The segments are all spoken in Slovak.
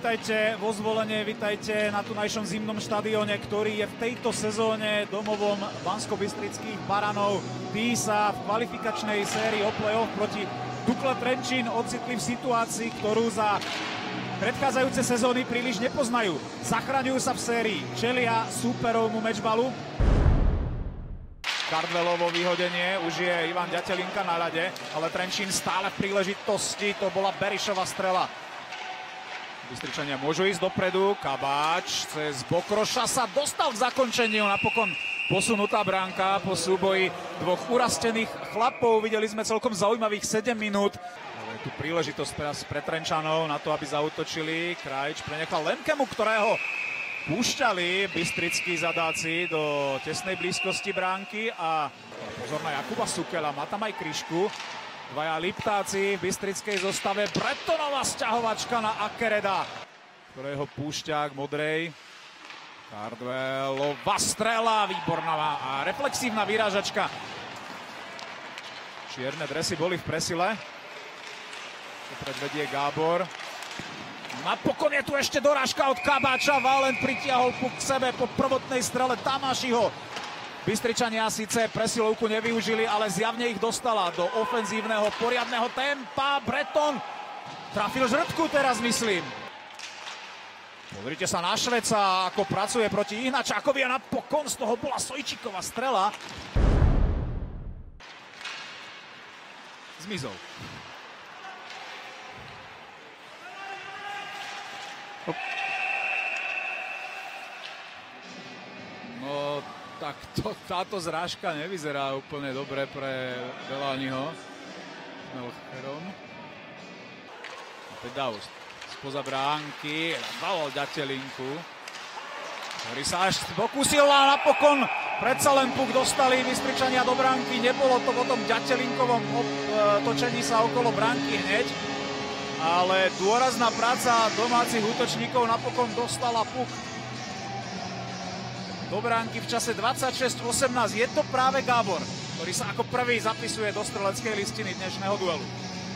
Vitajte vo Zvolenie, vitajte na tunajšom zimnom štadióne, ktorý je v tejto sezóne domovom Banskobystrických Baranov. Tí sa v kvalifikačnej sérii o play-off proti Dukle Trenčín ocitli v situácii, ktorú za predchádzajúce sezóny príliš nepoznajú. Zachraňujú sa v sérii, čelia súperovmu mečbalu. Cardwellovo vyhodenie, už je Ivan Ďatelinka na ľade, ale Trenčín stále v príležitosti, to bola Berišova strela. Bystričania môžu ísť dopredu, Kabáč cez Bokroša sa dostal k zakončeniu, napokon posunutá bránka po súboji dvoch urastených chlapov. Videli sme celkom zaujímavých 7 minút. Ale je tu príležitosť teraz pre Trenčanov na to, aby zaútočili. Krajič prenechal Lemkemu, ktorého púšťali bystrickí zadáci do tesnej blízkosti bránky a pozor na Jakuba Sukela, má tam aj kryšku. Dvaja Liptáci v bystrickej zostave, Bretonová sťahovačka na Akereda, ktorého púšťa k modrej. Cardwellová strela, výborná a reflexívna vyrážačka. Čierne dresy boli v presile. Predvedie Gábor. Napokon je tu ešte dorážka od Kabáča. Valent pritiahol puk k sebe po prvotnej strele Tamášiho. Bystričania síce presilovku nevyužili, ale zjavne ich dostala do ofenzívneho poriadneho tempa. Breton trafil žrtku teraz, myslím. Pozrite sa na Šveca, ako pracuje proti Ihnačákovi a napokon z toho bola Sojčíková strela. Zmizol. No, tak táto zrážka nevyzerá úplne dobre pre Belaniho. Melcherom. Opäť Daust. Spoza bránky. Dal Ďatelinku, ktorý sa až pokúsil a napokon predsa len puk dostali Bystričania do bránky. Nebolo to po tom Ďatelinkovom točení sa okolo bránky hneď. Ale dôrazná práca domácich útočníkov napokon dostala puk do bránky v čase 26-18. Je to práve Gábor, ktorý sa ako prvý zapisuje do streleckej listiny dnešného duelu.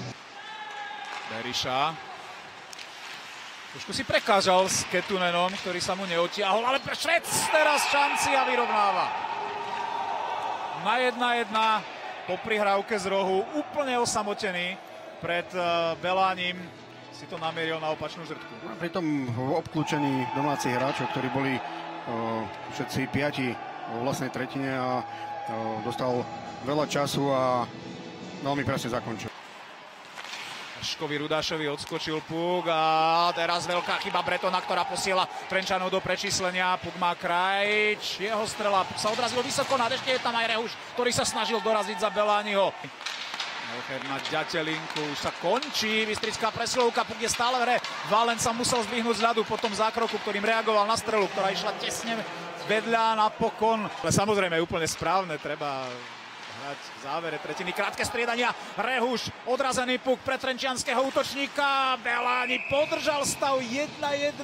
Beriša. Trošku si prekážal s Ketunenom, ktorý sa mu neotiahol, ale pre Švec teraz šanci a vyrovnáva. Na 1-1 po prihrávke z rohu, úplne osamotený pred Belánim. Si to namieril na opačnú žrtku. Pri tom obklúčení domácich hráčov, ktorí boli všetci 5 vo vlastnej tretine a dostal veľa času a veľmi presne zakončil. Škovi Rudášovi odskočil puk a teraz veľká chyba Bretona, ktorá posiela Trenčanov do prečíslenia. Puk má Krajič, jeho strela sa odrazil vysoko nad, ešte je tam aj Rehuš, ktorý sa snažil doraziť za Belániho. Melcher na Ďatelinku, už sa končí bystrická presilovka, puk je stále v hre. Valent sa musel zdvihnúť z ľadu po tom zákroku, ktorým reagoval na strelu, ktorá išla tesne vedľa napokon. Ale samozrejme úplne správne, treba hrať v závere tretiny. Krátke striedania, Rehuš, odrazený puk pre trenčianskeho útočníka. Beláni podržal stav 1-1.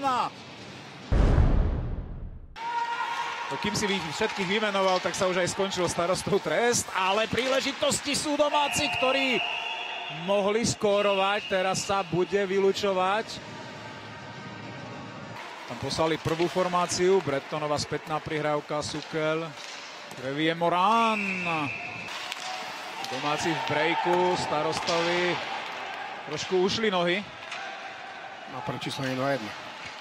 Kým si ich všetkých vymenoval, tak sa už aj skončil starostov trest, ale príležitosti sú domáci, ktorí mohli skórovať, teraz sa bude vylučovať. Tam poslali prvú formáciu, Bretonová spätná prihrávka, Sukel, Revie Morán. Domáci v breaku, starostovi trošku ušli nohy. Na prečíslenie 2-1.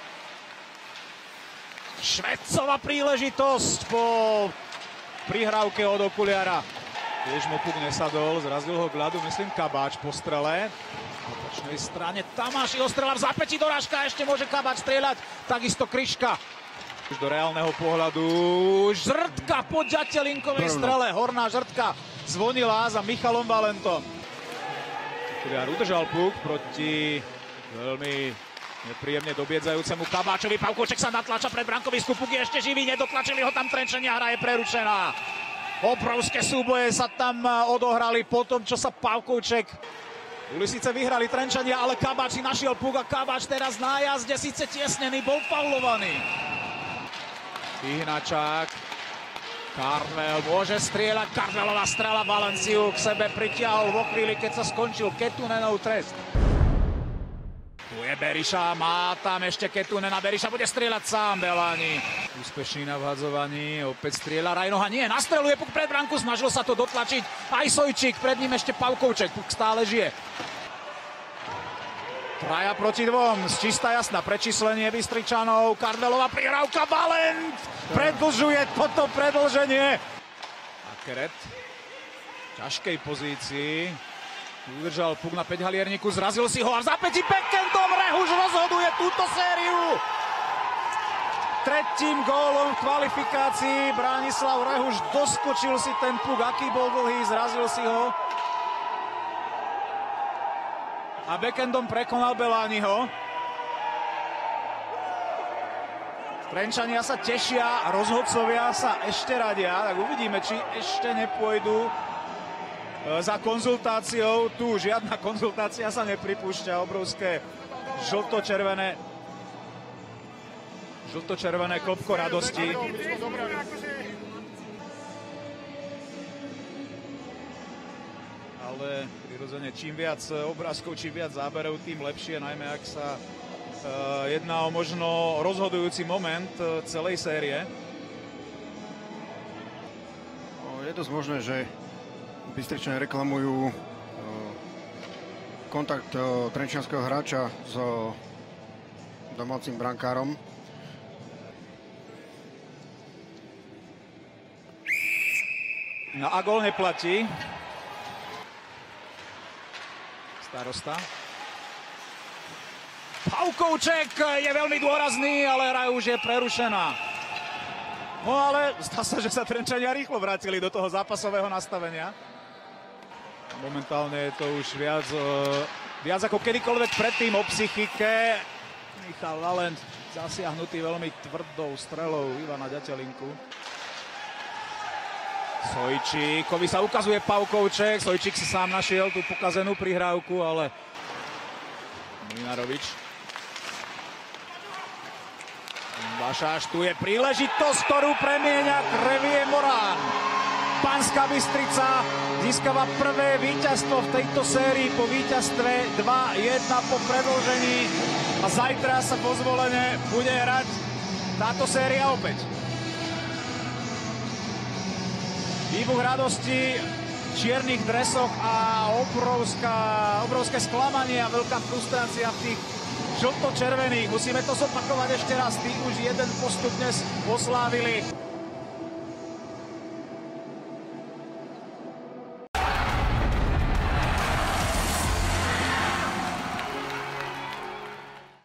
Švecová príležitosť po prihrávke od okuliara. Tiež mu puk nesadol, zrazil ho k ľadu, myslím, Kabáč po strele. Na opačnej strane Tamášiho strela v zápätí, dorážka, ešte môže Kabáč strieľať, takisto Kryška. Do reálneho pohľadu žrtka po Ďatelinkovej strele, horná žrtka zvonila za Michalom Valentom. Okuliar udržal puk proti veľmi nepríjemne dobiedzajúcemu Kabáčovi. Pavkouček sa natlača pred brankovisku, puk je ešte živý, nedotlačili ho tam Trenčania, hra je prerušená. Obrovské súboje sa tam odohrali po tom, čo sa Pavkouček. Boli síce vyhrali Trenčania, ale Kabáč si našiel puk a Kabáč teraz na jazde, síce tiesnený, bol faulovaný. Ihnačák. Cardwell môže strieľať, Cardwellová strela, Valenciu k sebe pritiahol vo chvíli, keď sa skončil Ketunenov trest. Tu je Berisha, má tam ešte Ketunen a Berisha bude strieľať sám Belani. Úspešný na vhadzovaní, opäť strieľa Rajnoha, nie, nastreluje puk pred branku, snažil sa to dotlačiť aj Sojčík, pred ním ešte Pavkovček, puk stále žije. Traja proti dvom, čistá jasná prečíslenie Bystričanov, Karvelová prihrávka, Valent predlžuje toto predlženie. A Keret v ťažkej pozícii. Udržal puk na 5 halierníku, zrazil si ho a v zápäti backendom Rehuš rozhoduje túto sériu. Tretím gólom v kvalifikácii Branislav Rehuš doskočil si ten puk, aký bol dlhý, zrazil si ho. A backendom prekonal Belaniho. Trenčania sa tešia, rozhodcovia sa ešte radia, tak uvidíme, či ešte nepôjdu za konzultáciou. Tu žiadna konzultácia sa nepripúšťa. Obrovské žlto-červené klopko radosti. Ale prirodzene čím viac obrázkov, čím viac záberov, tým lepšie, najmä ak sa jedná o možno rozhodujúci moment celej série. Je dosť možné, že Bystričania reklamujú kontakt trenčianskeho hráča s domácim brankárom. No a gól neplatí. Starosta. Pavkovček je veľmi dôrazný, ale hra už je prerušená. No ale zdá sa, že sa Trenčania rýchlo vrátili do toho zápasového nastavenia. Momentálne je to už viac ako kedykoľvek predtým o psychike. Michal Valent zasiahnutý veľmi tvrdou strelou Ivana Ďatelinku. Sojčíkovi sa ukazuje Pavkovček. Sojčík si sám našiel tú pokazenú prihrávku, ale Mlynarovič. Bašáš, tu je príležitosť, ktorú premieňa Krevie Morán. Banská Bystrica získava prvé víťazstvo v tejto sérii po víťazstve 2-1 po predĺžení a zajtra sa po Zvolene bude hrať táto séria opäť. Výbuch radosti v čiernych dresoch a obrovské sklamanie a veľká frustrácia v tých žlto-červených. Musíme to zopakovať ešte raz, tí už jeden postup dnes oslávili.